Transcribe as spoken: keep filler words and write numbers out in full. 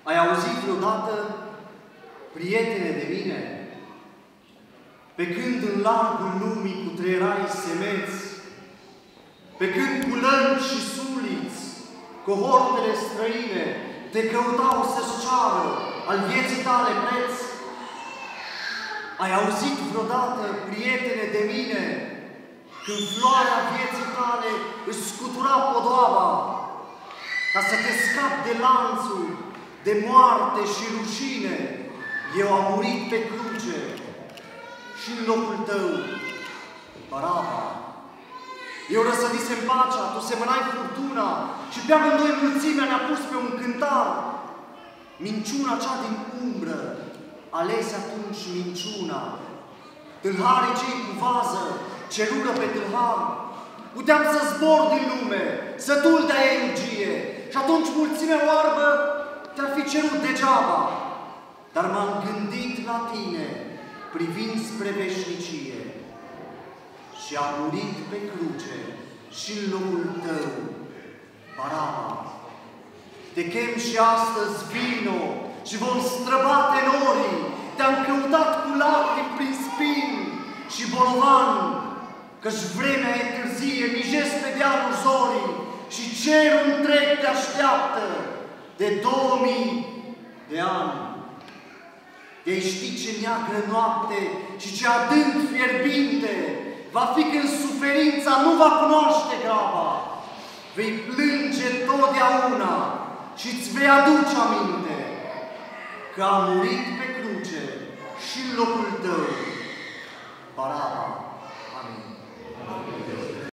Ai auzit vreodată, prietene de mine, pe când în largul lumii cutreierai semeți, pe când cu lănci și suliți, cohortele străine te căutau să-ți ceară al vieții tale preț? Ai auzit vreodată, prietene de mine, când floarea vieții tale își scutura podoaba, ca să te scapi de lanțul, de moarte și rușine? Eu am murit pe cruce și în locul tău, Baraba. Eu răsădisem pacea, tu semănai furtuna și pe amândoi mulțimea ne-a pus pe un cântar. Minciuna cea din umbră, alese atunci minciuna. Tâlharii cei cu vază cerură pe tâlhar. Puteam să zbor din lume, să dul de energie și atunci mulțimea oarbă te-ar fi cerut degeaba. Dar m-am gândit la tine, privind spre veșnicie, și a murit pe cruce și în locul tău, Baraba. Te chem și astăzi, vino, și vom străbate norii. Te-am căutat cu lacrimi prin spini și bolovan, căci vremea e târzie, mijesc pe dealul zorii și cerul întreg te așteaptă de două mii de ani. Te-ai ști ce neagră noapte și ce adânc fierbinte va fi când suferința nu va cunoaște graba. Vei plânge totdeauna și îți vei aduce aminte că a murit pe cruce și în locul tău, Baraba. Amin. Amin.